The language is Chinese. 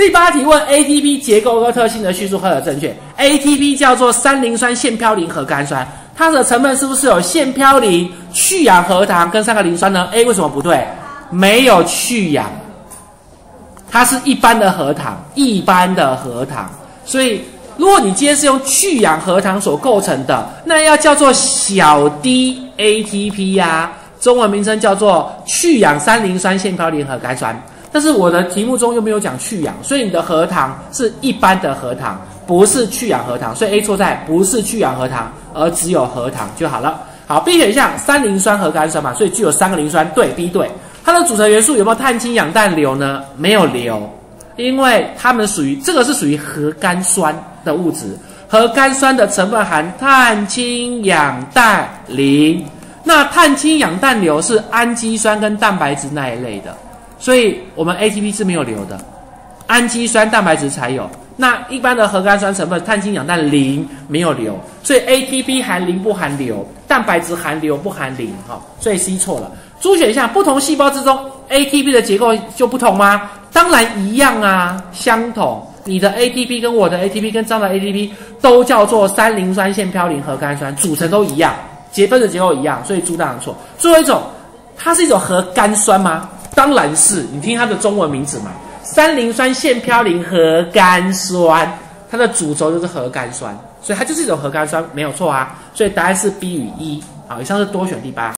第8题问 ATP 结构和特性的叙述何者正确 ？ATP 叫做三磷酸腺嘌呤核苷酸，它的成分是不是有腺嘌呤、去氧核糖跟3个磷酸呢 ？A 为什么不对？没有去氧，它是一般的核糖，一般的核糖。所以，如果你今天是用去氧核糖所构成的，那要叫做小 d ATP 呀、中文名称叫做去氧三磷酸腺嘌呤核苷酸。但是我的题目中又没有讲去氧，所以你的核糖是一般的核糖，不是去氧核糖，所以 A 错在不是去氧核糖，而只有核糖就好了。好 ，B 选项三磷酸核苷酸嘛，所以具有3个磷酸，对 ，B 对。它的组成元素有没有碳氢氧氮硫呢？没有硫，因为它们这个是属于核苷酸的物质，核苷酸的成分含碳氢氧氮磷，那碳氢氧氮硫是氨基酸跟蛋白质那一类的。所以我们 ATP 是没有硫的，氨基酸、蛋白质才有。那一般的核苷酸成分碳氢氧氮磷没有硫，所以 ATP 含磷不含硫，蛋白质含硫不含磷，所以 C 错了。猪选项不同细胞之中 ATP 的结构就不同吗？当然一样啊，相同。你的 ATP 跟我的 ATP 跟张的 ATP 都叫做三磷酸腺嘌呤核苷酸，组成都一样，分子结构一样，所以猪当然错。最后一种，它是一种核苷酸吗？当然是，你听它的中文名字嘛，三磷酸腺嘌呤核苷酸，它的主轴就是核苷酸，所以它就是一种核苷酸，没有错啊。所以答案是 B 与 E。好，以上是多选第8。